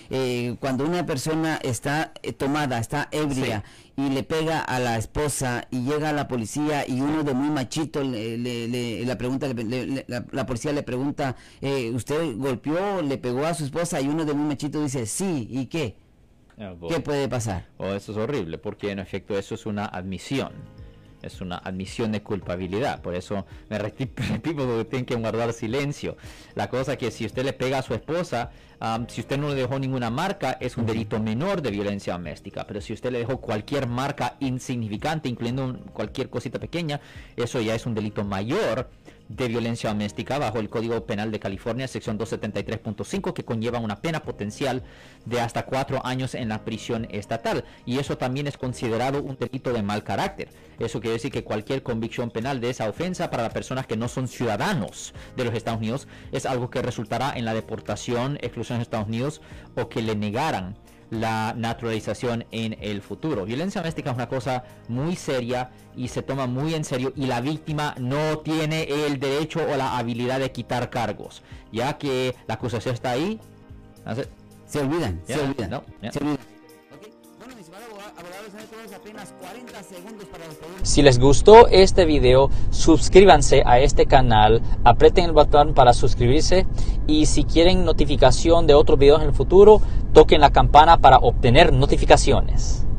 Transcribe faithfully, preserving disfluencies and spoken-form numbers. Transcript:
eh, cuando una persona está eh, tomada, está ebria, sí, y le pega a la esposa y llega a la policía y uno de muy machito le, le, le la pregunta, le, le, la, la policía le pregunta, eh, ¿usted golpeó, le pegó a su esposa? Y uno de muy machito dice, sí, ¿y qué? Oh, ¿qué puede pasar? Oh, eso es horrible, porque en efecto eso es una admisión. Es una admisión de culpabilidad. Por eso me repito que tienen que guardar silencio. La cosa es que si usted le pega a su esposa, um, si usted no le dejó ninguna marca, es un delito menor de violencia doméstica. Pero si usted le dejó cualquier marca insignificante, incluyendo un, cualquier cosita pequeña, eso ya es un delito mayor de violencia doméstica bajo el Código Penal de California, sección doscientos setenta y tres punto cinco, que conlleva una pena potencial de hasta cuatro años en la prisión estatal. Y eso también es considerado un delito de mal carácter. Eso quiere decir que cualquier convicción penal de esa ofensa para las personas que no son ciudadanos de los Estados Unidos es algo que resultará en la deportación, exclusión de Estados Unidos, o que le negaran la naturalización en el futuro. Violencia doméstica es una cosa muy seria y se toma muy en serio, y la víctima no tiene el derecho o la habilidad de quitar cargos, ya que la acusación está ahí. Se olvidan, yeah, se olvidan, no, yeah. se olvidan. Okay. Bueno, mis abogados, tenemos apenas cuarenta segundos para despedir. Si les gustó este video, suscríbanse a este canal, aprieten el botón para suscribirse, y si quieren notificación de otros videos en el futuro, toquen la campana para obtener notificaciones.